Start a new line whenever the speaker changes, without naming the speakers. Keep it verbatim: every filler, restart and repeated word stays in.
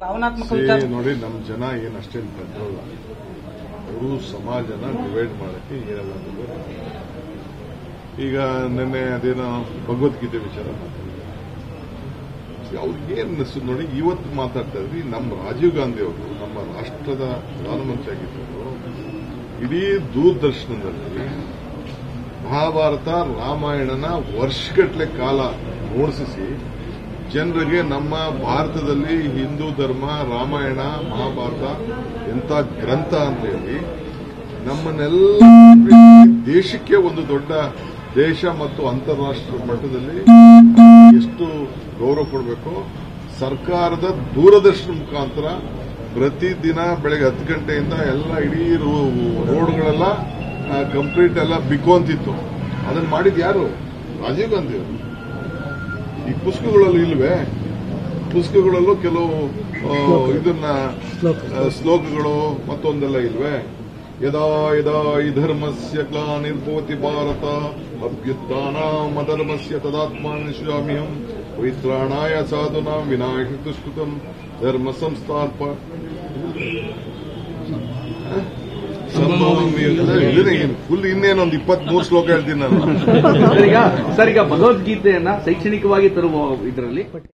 ಭಾವನಾತ್ಮಕ
ನೋಡಿ, ನಮ್ಮ ಜನ ಏನು ಅಷ್ಟೇನು ಕಂಟ್ರೋಲ್ ಅವರು ಸಮಾಜನ ಡಿವೈಡ್ ಮಾಡಕ್ಕೆ ಏನೆಲ್ಲ. ಈಗ ನಿನ್ನೆ ಅದೇನೋ ಭಗವದ್ಗೀತೆ ವಿಚಾರ ಮಾತಾಡಿದ್ರು. ಅವ್ರಿಗೇನು ನೋಡಿ, ಇವತ್ತು ಮಾತಾಡ್ತಾ ಇದ್ರಿ ನಮ್ಮ ರಾಜೀವ್ ಗಾಂಧಿ ಅವರು ನಮ್ಮ ರಾಷ್ಟ್ರದ ಪ್ರಧಾನಮಂತ್ರಿ ಆಗಿದ್ದರು. ಇಡೀ ದೂರದರ್ಶನದಲ್ಲಿ ಮಹಾಭಾರತ ರಾಮಾಯಣನ ವರ್ಷಗಟ್ಟಲೆ ಕಾಲ ಓಡಿಸಿ ಜನರಿಗೆ ನಮ್ಮ ಭಾರತದಲ್ಲಿ ಹಿಂದೂ ಧರ್ಮ ರಾಮಾಯಣ ಮಹಾಭಾರತ ಎಂಥ ಗ್ರಂಥ ಅಂತ ಹೇಳಿ ನಮ್ಮನ್ನೆಲ್ಲ ದೇಶಕ್ಕೆ ಒಂದು ದೊಡ್ಡ ದೇಶ ಮತ್ತು ಅಂತಾರಾಷ್ಟ್ರೀಯ ಮಟ್ಟದಲ್ಲಿ ಎಷ್ಟು ಗೌರವ ಕೊಡಬೇಕು. ಸರ್ಕಾರದ ದೂರದರ್ಶನ ಮುಖಾಂತರ ಪ್ರತಿದಿನ ಬೆಳಗ್ಗೆ ಹತ್ತು ಗಂಟೆಯಿಂದ ಎಲ್ಲ ಇಡೀ ರೋಡ್ಗಳೆಲ್ಲ ಕಂಪ್ಲೀಟ್ ಎಲ್ಲ ಬಿಕ್ಕೊಂತಿತ್ತು. ಅದನ್ನು ಮಾಡಿದ್ ಯಾರು? ರಾಜೀವ್ ಗಾಂಧಿ ಅವರು. ಈ ಪುಸ್ತಕಗಳಲ್ಲೂ ಇಲ್ವೇ? ಪುಸ್ತಕಗಳಲ್ಲೂ ಕೆಲವು ಇದನ್ನ ಶ್ಲೋಕಗಳು ಮತ್ತೊಂದೆಲ್ಲ ಇಲ್ವೇ? ಯದಾ ಯದಾ ಈ ಧರ್ಮಸ್ಯ ಗ್ಲಾನಿರ್ಭವತಿ ಭಾರತ ಅಭ್ಯುತ್ಥಾನಾಂ ಅಧರ್ಮಸ್ಯ ತದಾತ್ಮಾನುಶಾಮ್ಯಹಂ ಪವಿತ್ರಾಣಾಯ ಸಾಧುನಾಂ ವಿನಾಶ ದುಷ್ಕೃತಂ ಧರ್ಮ ಸಂಸ್ಥಾಪ ಫುಲ್ ಇನ್ನೇನೊಂದು ಇಪ್ಪತ್ಮೂರು ಶ್ಲೋಕ ಹೇಳ್ತೀನಿ ನಾನು.
ಸರ್, ಈಗ ಭಗವದ್ಗೀತೆಯನ್ನ ಶೈಕ್ಷಣಿಕವಾಗಿ ತರುವ ಇದರಲ್ಲಿ